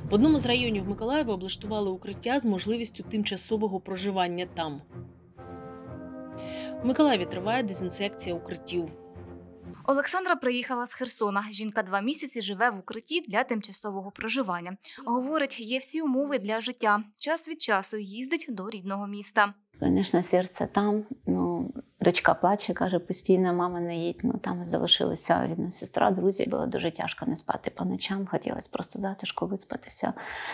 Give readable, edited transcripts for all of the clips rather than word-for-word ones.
В одному з районів Миколаєва облаштували укриття з можливістю тимчасового проживання там. У Миколаєві триває дезінсекція укриттів. Олександра приїхала з Херсона. Жінка 2 місяці живе в укритті для тимчасового проживання. Говорить, є всі умови для життя. Час від часу їздить до рідного міста. Звісно, серце там. Дочка плаче, каже, постійно, мама не їдь. Там залишилася рідна сестра, друзі. Було дуже тяжко не спати по ночам. Хотілося просто затишку виспатися.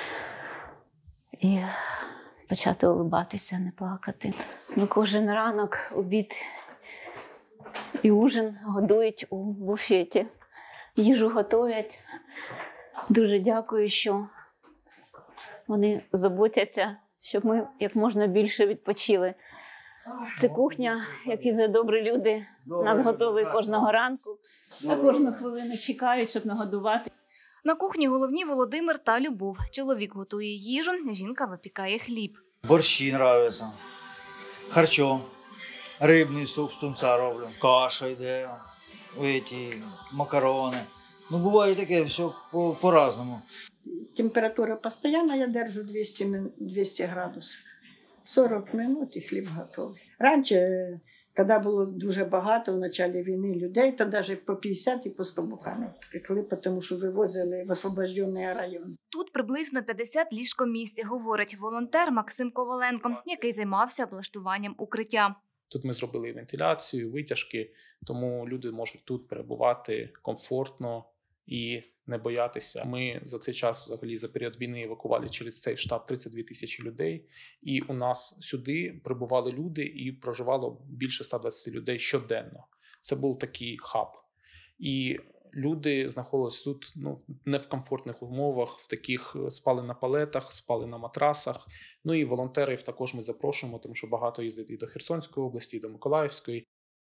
І почати улибатися, не плакати. Кожен ранок, обід і ужин годують у буфеті. Їжу готують. Дуже дякую, що вони заботяться, щоб ми як можна більше відпочили. Це кухня, які за добрі люди нас готують кожного ранку. А кожну хвилину чекають, щоб нагодувати. На кухні головні Володимир та Любов. Чоловік готує їжу, жінка випікає хліб. Борщі подобаються, харчо, рибний суп з тунця роблю, каша йде, макарони. Буває таке, все по-разному. Температура постійна, я держу 200 градусів. 40 минут і хліб готовий. Раніше, коли було дуже багато в початку війни людей, то навіть по 50 і по 100 буханок пекли, тому що вивозили в освобождений район. Тут приблизно 50 ліжкомісць, говорить волонтер Максим Коваленко, який займався облаштуванням укриття. Тут ми зробили вентиляцію, витяжки, тому люди можуть тут перебувати комфортно і не боятися. Ми за цей час, взагалі, за період війни евакували через цей штаб 32 тисячі людей. І у нас сюди прибували люди і проживало більше 120 людей щоденно. Це був такий хаб. І люди знаходилися тут не в комфортних умовах, в таких спали на палетах, спали на матрасах. І волонтерів також ми запрошуємо, тому що багато їздить і до Херсонської області, і до Миколаївської.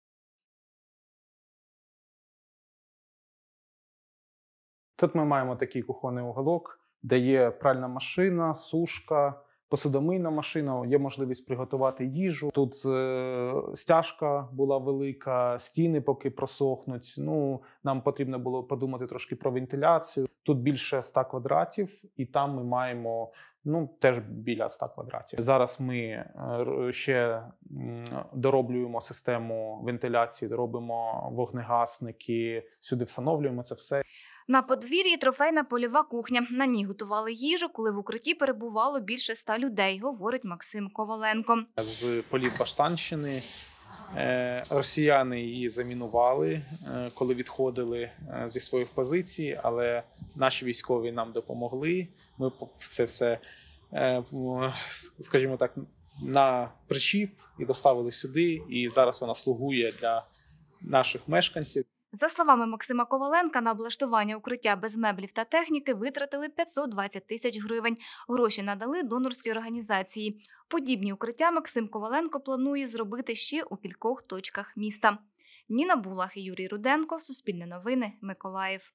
Тут ми маємо такий кухонний уголок, де є пральна машина, сушка, посудомийна машина, є можливість приготувати їжу. Тут стяжка була велика, стіни поки просохнуть. Нам потрібно було подумати трошки про вентиляцію. Тут більше 100 квадратів, і там ми маємо теж біля 100 квадратів. Зараз ми ще дороблюємо систему вентиляції, робимо вогнегасники, сюди встановлюємо це все. На подвір'ї трофейна польова кухня. На ній готували їжу, коли в укритті перебувало більше 100 людей, говорить Максим Коваленко. З полів Баштанщини росіяни її замінували, коли відходили зі своїх позицій, але наші військові нам допомогли. Ми це все, скажімо так, на причіп і доставили сюди, і зараз вона слугує для наших мешканців. За словами Максима Коваленка, на облаштування укриття без меблів та техніки витратили 520 тисяч гривень. Гроші надали донорські організації. Подібні укриття Максим Коваленко планує зробити ще у кількох точках міста. Ніна Булах і Юрій Руденко, Суспільне новини, Миколаїв.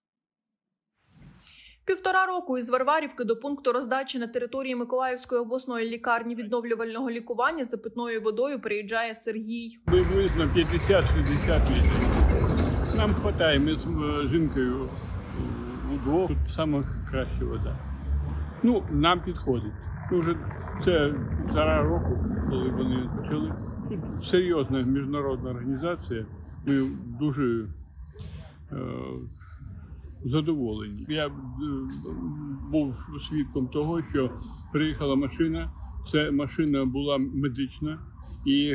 1,5 року із Варварівки до пункту роздачі на території Миколаївської обласної лікарні відновлювального лікування за питною водою приїжджає Сергій. Приблизно 50-60 літрів. Нам вистачає, ми з жінкою удвох, тут саме краща вода. Нам підходить. Вже це за року, коли вони почали. Тут серйозна міжнародна організація, ми дуже задоволені. Я був свідком того, що приїхала машина, ця машина була медична, і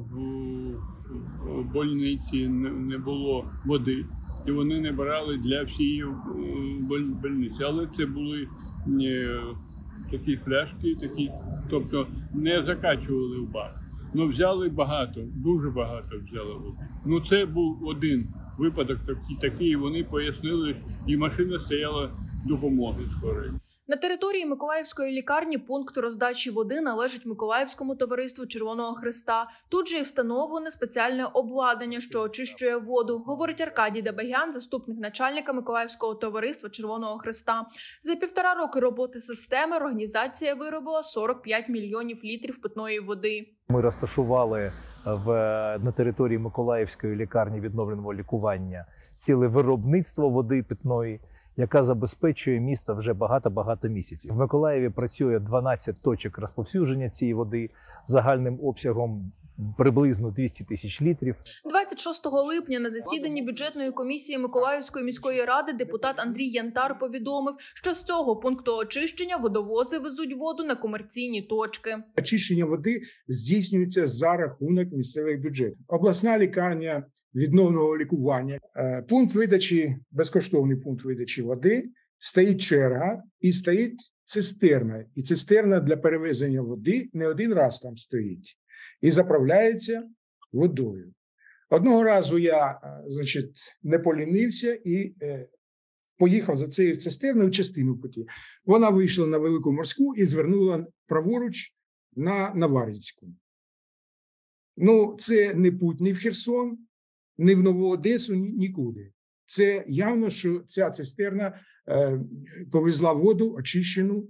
в больниці не було води, і вони не брали для всієї больниці. Але це були такі пляшки, тобто не закачували в бак. Взяли багато, дуже багато взяли води. Це був один випадок такий, вони пояснили, і машина стояла допомоги скорої. На території Миколаївської лікарні пункт роздачі води належить Миколаївському товариству Червоного Хреста. Тут же і встановлене спеціальне обладнання, що очищує воду, говорить Аркадій Дебегян, заступник начальника Миколаївського товариства Червоного Хреста. За 1,5 роки роботи системи організація виробила 45 мільйонів літрів питної води. Ми розташували на території Миколаївської лікарні відновленого лікування ціле виробництво води питної. яка забезпечує місто вже багато місяців. В Миколаєві працює 12 точок розповсюдження цієї води загальним обсягом приблизно 200 тисяч літрів. 26 липня на засіданні бюджетної комісії Миколаївської міської ради депутат Андрій Янтар повідомив, що з цього пункту очищення водовози везуть воду на комерційні точки. Очищення води здійснюється за рахунок місцевих бюджетів. Обласна лікарня відновного лікування, пункт видачі, безкоштовний пункт видачі води, стоїть черга і стоїть цистерна. І цистерна для перевезення води не один раз там стоїть і заправляється водою. Одного разу я, не полінився і поїхав за цією цистерною частину путі. Вона вийшла на Велику Морську і звернула праворуч на Наварицьку. Ну, це не путь ні в Херсон, ні в Нову Одесу, нікуди. Це явно, що ця цистерна повезла воду очищену,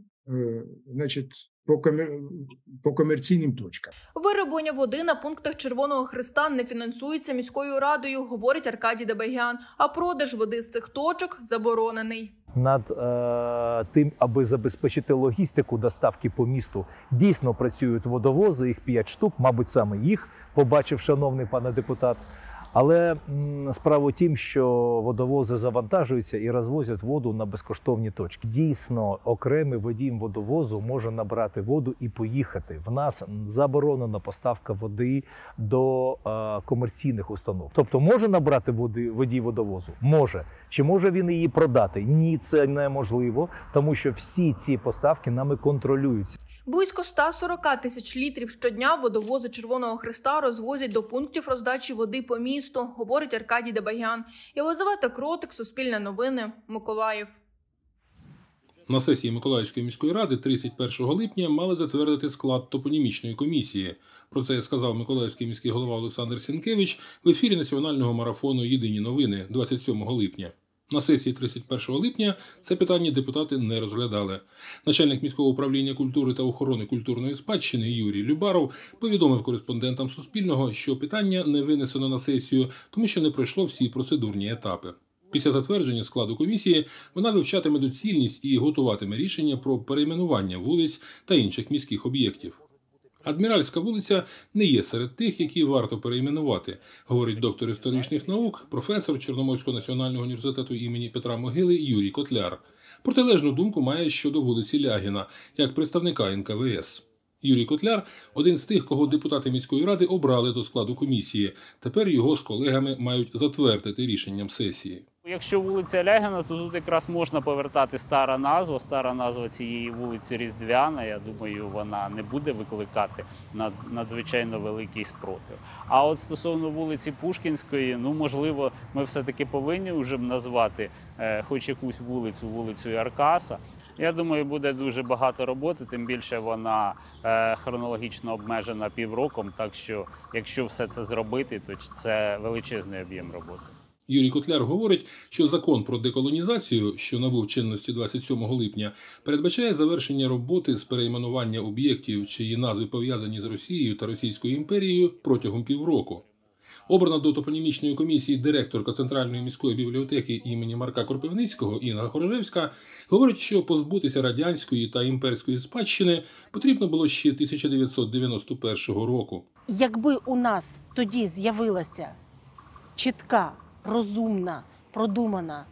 по комерційним точкам. Вироблення води на пунктах Червоного Хреста не фінансується міською радою, говорить Аркадій Дебегян, а продаж води з цих точок заборонений. Над тим, аби забезпечити логістику доставки по місту, дійсно працюють водовози, їх 5 штук, мабуть, саме їх побачив шановний пане депутат. Але справа в тім, що водовози завантажуються і розвозять воду на безкоштовні точки. Дійсно, окремий водій водовозу може набрати воду і поїхати. В нас заборонена поставка води до комерційних установ. Тобто може набрати водій водовозу? Може. Чи може він її продати? Ні, це неможливо, тому що всі ці поставки нами контролюються. Близько 140 тисяч літрів щодня водовози Червоного Хреста розвозять до пунктів роздачі води по місту, говорить Аркадій Дебегян. Єлизавета Кротик, Суспільне новини, Миколаїв. На сесії Миколаївської міської ради 31 липня мали затвердити склад топонімічної комісії. Про це сказав Миколаївський міський голова Олександр Сінкевич в ефірі національного марафону «Єдині новини» 27 липня. На сесії 31 липня це питання депутати не розглядали. Начальник міського управління культури та охорони культурної спадщини Юрій Любаров повідомив кореспондентам Суспільного, що питання не винесено на сесію, тому що не пройшло всі процедурні етапи. Після затвердження складу комісії вона вивчатиме доцільність і готуватиме рішення про перейменування вулиць та інших міських об'єктів. Адміральська вулиця не є серед тих, які варто перейменувати, говорить доктор історичних наук, професор Чорноморського національного університету імені Петра Могили Юрій Котляр. Протилежну думку має щодо вулиці Лягіна, як представника НКВС. Юрій Котляр – один з тих, кого депутати міської ради обрали до складу комісії. Тепер його з колегами мають затвердити рішенням сесії. Якщо вулиця Лягіна, то тут якраз можна повертати стара назва. Стара назва цієї вулиці Різдвяна. Я думаю, вона не буде викликати надзвичайно великий спротив. А от стосовно вулиці Пушкінської, можливо, ми все-таки повинні вже назвати хоч якусь вулицею Аркаса. Я думаю, буде дуже багато роботи, тим більше вона хронологічно обмежена півроком, так що якщо все це зробити, то це величезний об'єм роботи. Юрій Котляр говорить, що закон про деколонізацію, що набув чинності 27 липня, передбачає завершення роботи з перейменування об'єктів, чиї назви пов'язані з Росією та Російською імперією протягом півроку. Обрана до топонімічної комісії директорка Центральної міської бібліотеки імені Марка Кропивницького Інга Хоржевська говорить, що позбутися радянської та імперської спадщини потрібно було ще 1991 року. Якби у нас тоді з'явилася чітка, розумна, продумана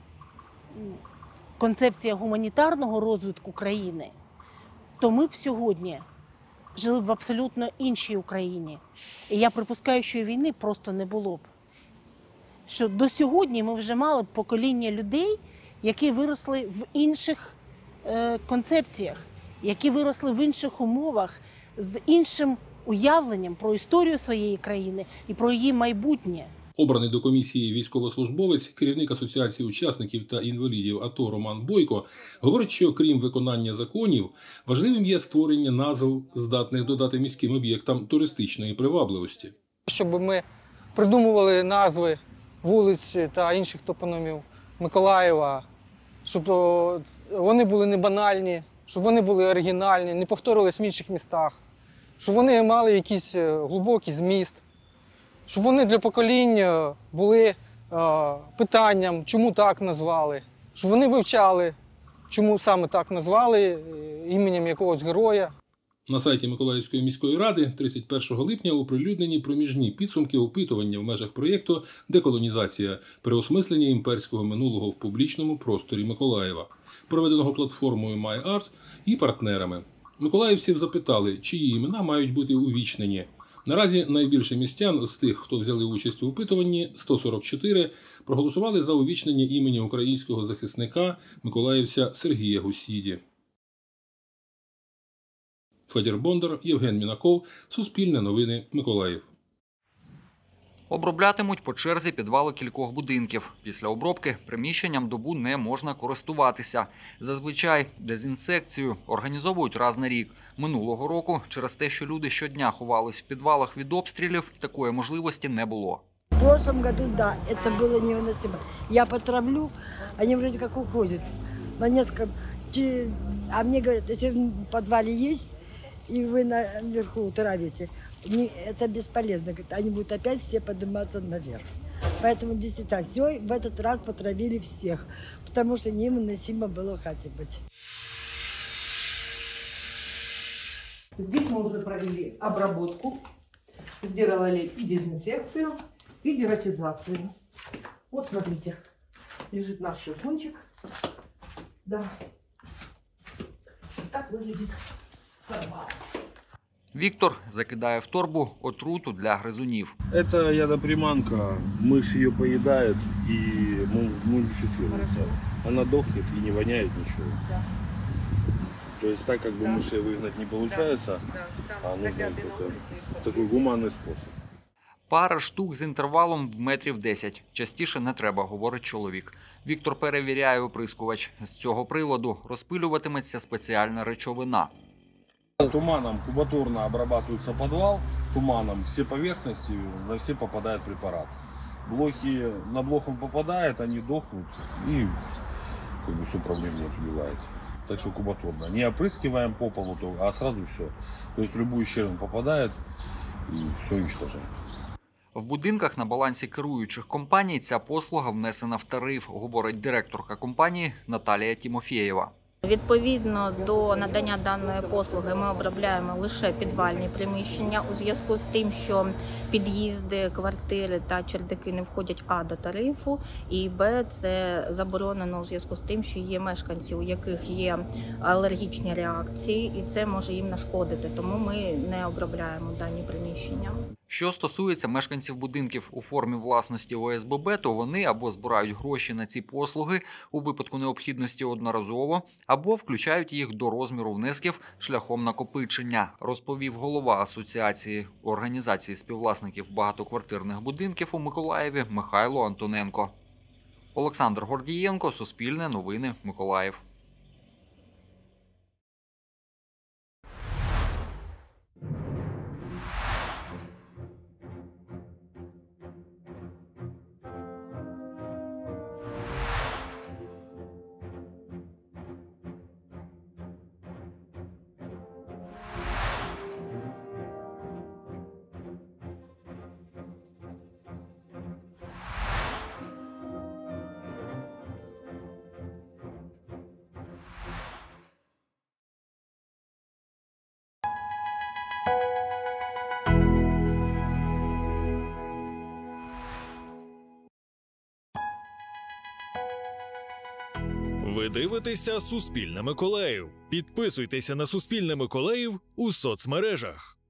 концепція гуманітарного розвитку країни, то ми б сьогодні жили б в абсолютно іншій Україні. І я припускаю, що війни просто не було б. Що до сьогодні ми вже мали б покоління людей, які виросли в інших концепціях, які виросли в інших умовах, з іншим уявленням про історію своєї країни і про її майбутнє. Обраний до комісії військовослужбовець, керівник Асоціації учасників та інвалідів АТО Роман Бойко говорить, що крім виконання законів, важливим є створення назв, здатних додати міським об'єктам туристичної привабливості. Щоб ми придумували назви вулиць та інших топонімів Миколаєва, щоб вони були не банальні, щоб вони були оригінальні, не повторились в інших містах, щоб вони мали якийсь глибокий зміст. Щоб вони для покоління були питанням, чому так назвали, щоб вони вивчали, чому саме так назвали, іменем якогось героя. На сайті Миколаївської міської ради 31 липня оприлюднені проміжні підсумки опитування в межах проєкту «Деколонізація. Переосмислення імперського минулого в публічному просторі Миколаєва», проведеного платформою MyArts і партнерами. Миколаївців запитали, чиї імена мають бути увічнені. Наразі найбільше містян з тих, хто взяли участь у опитуванні, 144, проголосували за увічнення імені українського захисника миколаївця Сергія Гусіді. Федір Бондар, Євген Мінаков, Суспільне новини, Миколаїв. Оброблятимуть по черзі підвали кількох будинків. Після обробки приміщенням добу не можна користуватися. Зазвичай дезінсекцію організовують раз на рік. Минулого року, через те, що люди щодня ховались в підвалах від обстрілів, такої можливості не було. В прошлом году, да, это было невыносимо. Я потравлю, они вроде как уходят на несколько... А мне говорят, если в подвале есть, и вы наверху травите, это бесполезно. Они будут опять все подниматься наверх. Поэтому действительно все в этот раз потравили всех, потому что невыносимо было в хате быть. Здесь мы уже провели обработку, сделали и дезинфекцию, и дератизацию. Вот смотрите, лежит наш щелкунчик. Да. Так выглядит формат. Віктор закидає в торбу отруту для гризунів. Это ядоприманка, мышь ее поедает и мумифицируется. Она дохнет и не воняет ничего. Да. То есть так как бы мышей выгнать не получается, а нужно такой гуманный способ. Пара штук з інтервалом в метрів 10. Частіше не треба, говорить чоловік. Віктор перевіряє оприскувач. З цього приладу розпилюватиметься спеціальна речовина. Туманом кубатурно обрабатывается подвал, туманом все поверхности, на все попадает препарат. Блохи, на блох он попадает, они дохнут и как бы, всю проблему не отбивает. Так что кубатурно. Не опрыскиваем по полу, а сразу все. То есть в любую щель он попадает и все уничтожаем. В будинках на балансі керуючих компаній ця послуга внесена в тариф, говорить директорка компанії Наталія Тімофєєва. Відповідно до надання даної послуги ми обробляємо лише підвальні приміщення у зв'язку з тим, що під'їзди, квартири та чердаки не входять а. до тарифу, і б. це заборонено у зв'язку з тим, що є мешканці, у яких є алергічні реакції, і це може їм нашкодити, тому ми не обробляємо дані приміщення. Що стосується мешканців будинків у формі власності ОСББ, то вони або збирають гроші на ці послуги у випадку необхідності одноразово, або включають їх до розміру внесків шляхом накопичення, розповів голова Асоціації організації співвласників багатоквартирних будинків у Миколаєві Михайло Антоненко. Олександр Гордієнко, Суспільне новини, Миколаїв. Ви дивитеся «Суспільне Миколаїв». Підписуйтеся на «Суспільне Миколаїв» у соцмережах.